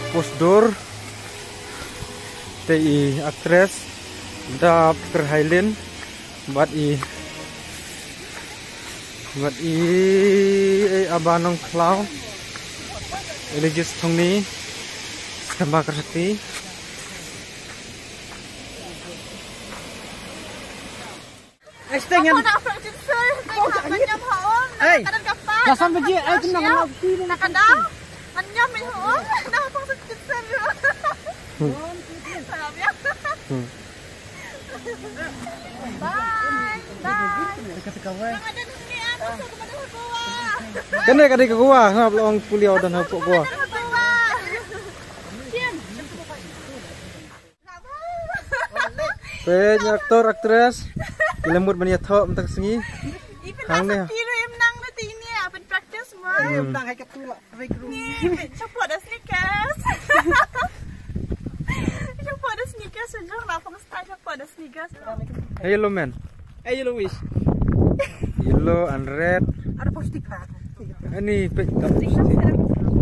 postur TI actress dap kerhailin buat abanong klau religious thongni sembah kerti Kasan beji, tenang lagi. Nakadaw, kanya may hoon. Nakapang sa kitsen. Sabi ya. Bye. Kene kadi ke gua ngap long puliau dan hapuk gua. Pe aktor aktris dilembut bani thok mentak sengi. Hang ni. Tang hai ketula, Cepat dah sneakers. Cepat dah sneakers. Sejauh nak style cepat dah sneakers. Yellow man. yellow wish. Yellow and red. Ada positif lah. Ini pek tak positif.